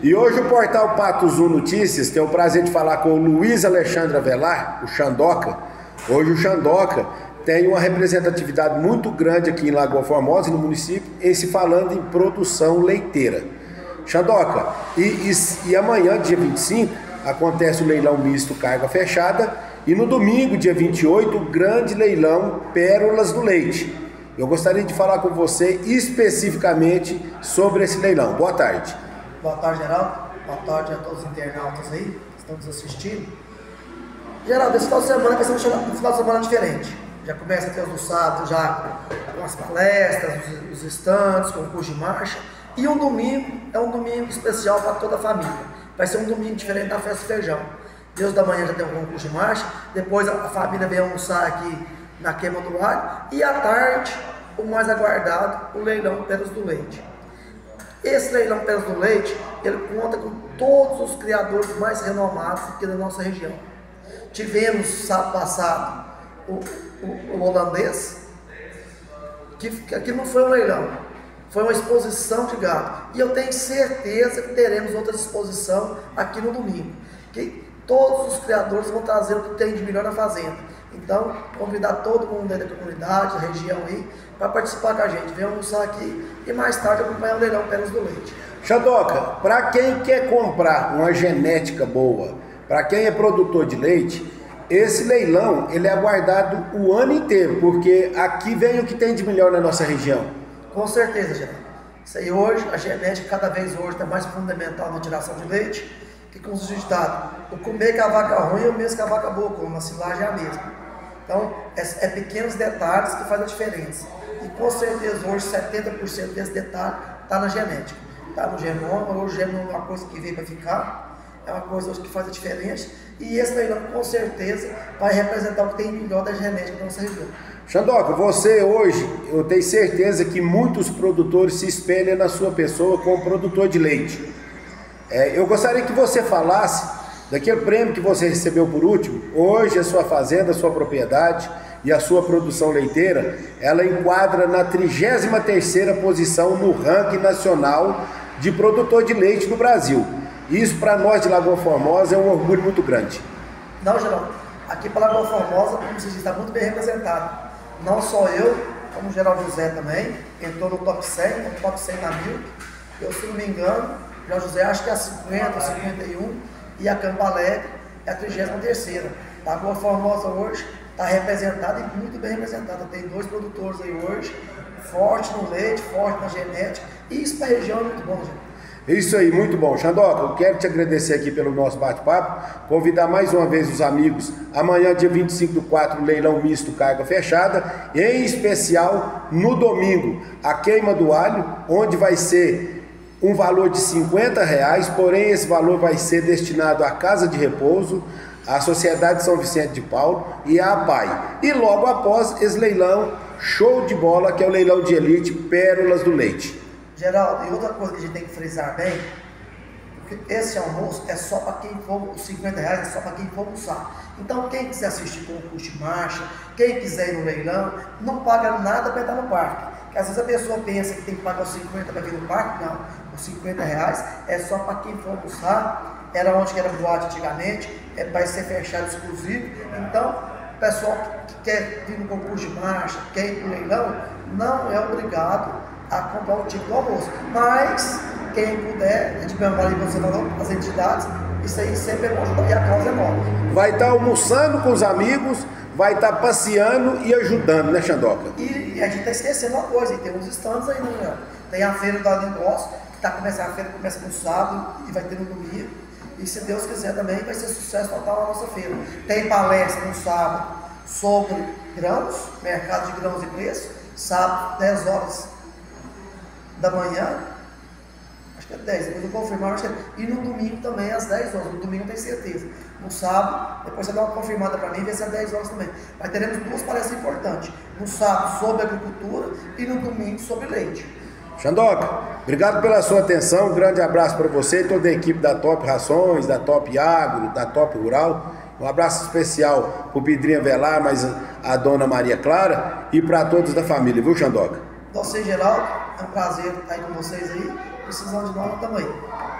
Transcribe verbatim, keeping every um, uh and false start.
E hoje o portal Patuzu Notícias tem o prazer de falar com o Luiz Alexandre Avelar, o Xandoca. Hoje o Xandoca tem uma representatividade muito grande aqui em Lagoa Formosa, no município, em se falando em produção leiteira. Xandoca, e, e, e amanhã, dia vinte e cinco, acontece o leilão misto carga fechada e no domingo, dia vinte e oito, o grande leilão Pérolas do Leite. Eu gostaria de falar com você especificamente sobre esse leilão. Boa tarde. Boa tarde, Geraldo. Boa tarde a todos os internautas aí que estão nos assistindo. Geraldo, esse final de semana vai ser um final de semana diferente. Já começa a ter os sábados já com as palestras, os, os estandes, concurso de marcha. E um domingo é um domingo especial para toda a família. Vai ser um domingo diferente da festa do feijão. Deus da manhã já tem um concurso de marcha, depois a família vem almoçar aqui na queima do alho, e à tarde, o mais aguardado, o leilão Pérolas do Leite. Esse leilão Pérolas do Leite, ele conta com todos os criadores mais renomados aqui da nossa região. Tivemos, sábado passado, o, o, o holandês, que, que não foi um leilão, foi uma exposição de gado. E eu tenho certeza que teremos outra exposição aqui no domingo. Que todos os criadores vão trazer o que tem de melhor na fazenda. Então, convidar todo mundo aí da comunidade, da região aí, para participar com a gente. Venha almoçar aqui e mais tarde acompanhar o leilão Pérolas do Leite. Xandoca, para quem quer comprar uma genética boa, para quem é produtor de leite, esse leilão ele é aguardado o ano inteiro, porque aqui vem o que tem de melhor na nossa região. Com certeza, Geraldo. Isso aí hoje, a genética cada vez hoje está mais fundamental na tiração de leite, que com os ditado, o comer que a vaca ruim é o mesmo que a vaca boa, como a silagem é a mesma. Então, é, é pequenos detalhes que fazem a diferença. E com certeza hoje setenta por cento desse detalhe está na genética. Está no genoma, hoje o genoma é uma coisa que veio para ficar, é uma coisa hoje que faz a diferença. E esse leilão com certeza vai representar o que tem melhor da genética da nossa região. Xandoca, você hoje, eu tenho certeza que muitos produtores se espelham na sua pessoa como produtor de leite. É, eu gostaria que você falasse daquele prêmio que você recebeu por último. Hoje a sua fazenda, a sua propriedade e a sua produção leiteira, ela enquadra na trigésima terceira posição no ranking nacional de produtor de leite no Brasil. Isso para nós de Lagoa Formosa é um orgulho muito grande. Não, Geraldo, aqui para Lagoa Formosa, como você diz, está muito bem representado. Não só eu, como o Geraldo José também, entrou no top cem, no top cem na mil. Eu, se não me engano, o Geraldo José acho que é a cinquenta, cinquenta e um, e a Campo Alegre é a trigésima terceira. Lagoa Formosa hoje está representada e muito bem representada. Tem dois produtores aí hoje, forte no leite, forte na genética, e isso para a região é muito bom, gente. Isso aí, muito bom. Xandoca, eu quero te agradecer aqui pelo nosso bate-papo, convidar mais uma vez os amigos, amanhã, dia vinte e cinco do quatro, leilão misto carga fechada, e em especial, no domingo, a queima do alho, onde vai ser um valor de cinquenta reais, porém esse valor vai ser destinado à Casa de Repouso, à Sociedade São Vicente de Paulo e à APAI. E logo após esse leilão, show de bola, que é o leilão de elite Pérolas do Leite. Geraldo, e outra coisa que a gente tem que frisar bem, porque esse almoço é só para quem for, os cinquenta reais é só para quem for almoçar. Então quem quiser assistir concurso de marcha, quem quiser ir no leilão, não paga nada para entrar no parque. Porque às vezes a pessoa pensa que tem que pagar os cinquenta para vir no parque, não. Os cinquenta reais é só para quem for almoçar, era onde que era boate antigamente, é, vai ser fechado exclusivo. Então, o pessoal que quer vir no concurso de marcha, quer ir no leilão, não é obrigado a comprar o tipo do almoço, mas quem puder, a gente vale você falou, as entidades, isso aí sempre é bom ajudar e a causa é nova. Vai estar almoçando com os amigos, vai estar passeando e ajudando, né, Xandoca? E, e a gente está esquecendo uma coisa, e tem uns stands aí, né? Tem a feira do negócio, que está começando, a feira começa no sábado e vai ter no domingo, e se Deus quiser também vai ser sucesso total a nossa feira. Tem palestra no sábado sobre grãos, mercado de grãos e preço, sábado, dez horas da manhã, acho que é dez, depois eu confirmar, acho que é, e no domingo também às dez horas, no domingo eu tenho certeza. No sábado, depois você dá uma confirmada para mim, vê se é dez horas também. Mas teremos duas palestras importantes, no sábado sobre agricultura e no domingo sobre leite. Xandoca, obrigado pela sua atenção, um grande abraço para você e toda a equipe da Top Rações, da Top Agro, da Top Rural. Um abraço especial para o Pedrinho Avelar, mas a dona Maria Clara e para todos da família, viu, Xandoca? Você, Geraldo, é um prazer estar aí com vocês aí. Precisando de nós, estamos aí.